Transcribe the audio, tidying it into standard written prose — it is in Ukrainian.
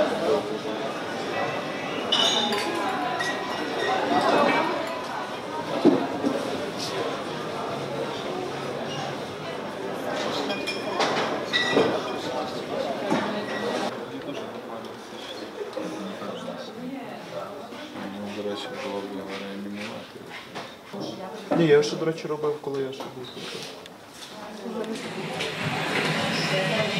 До речі, було б його реанімувати. Ні, я ще, до речі, робив, коли я ще був тут.